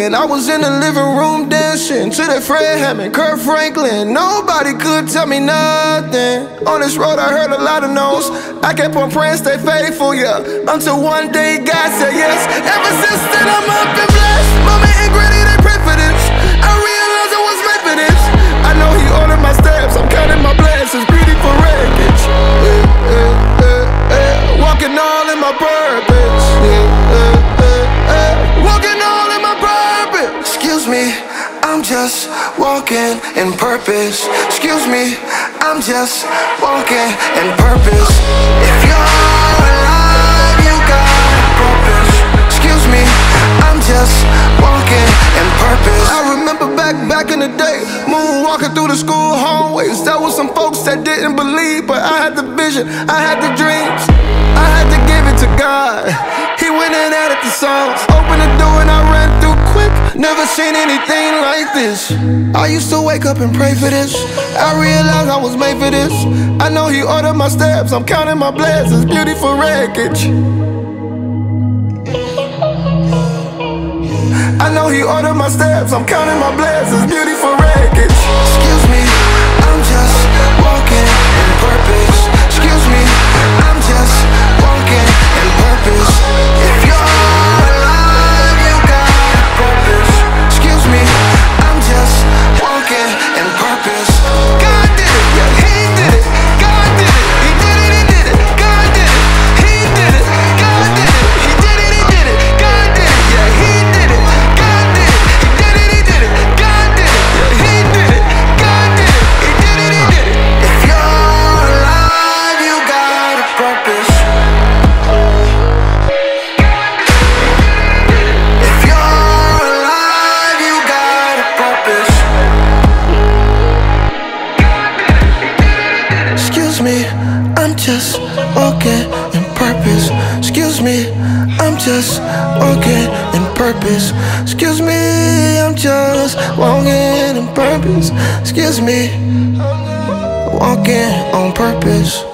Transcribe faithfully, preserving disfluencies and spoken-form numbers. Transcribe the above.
weekend, I was in the living room dancing to that Fred Hammond, Kirk Franklin. Nobody could tell me nothing. On this road I heard a lot of no's. I kept on praying, stay faithful, yeah, until one day God said yes. Ever since then I'm up and blessed. Mama and Granny, they pray for this. I realized I was made for this. I know he ordered my steps, I'm counting my blessings, greedy for wreckage. Yeah, yeah, yeah, yeah. Walking all in my purpose. Yeah, yeah, yeah, yeah. Walking all in my purpose. Excuse me, I'm just walking in purpose. Excuse me, I'm just walking in purpose. If you're alive, you got purpose. Excuse me, I'm just walking in purpose. I remember back, back in the day, moonwalking through the school hallways. There was some folks that didn't believe, but I had the vision, I had the dreams. I had to give it to God. He went and added the songs, opened the door and I ran through quick. Never seen anything like this. I used to wake up and pray for this. I realized I was made for this. I know he ordered my steps, I'm counting my blessings, beautiful wreckage. I know he ordered my steps, I'm counting my blessings, beautiful wreckage. Excuse me, I'm just walking in purpose. Excuse me, I'm just walking in purpose. If you're alive, you got purpose. Excuse me, I'm just walking in purpose. God did it, yeah, he did it. God did it, he did it, he did it. God did it, he did it. God did it, he did it, he did it. God did it, yeah, he did it. God did it, he did it, he did it. God did it, yeah, he did it. God did it, he did it, he did it. If you're alive, you got a purpose. If you're alive, you got a purpose. Excuse me, I'm just walking in purpose. Excuse me, I'm just walking in purpose. Excuse me, I'm just walking in purpose. Excuse me, walking on purpose.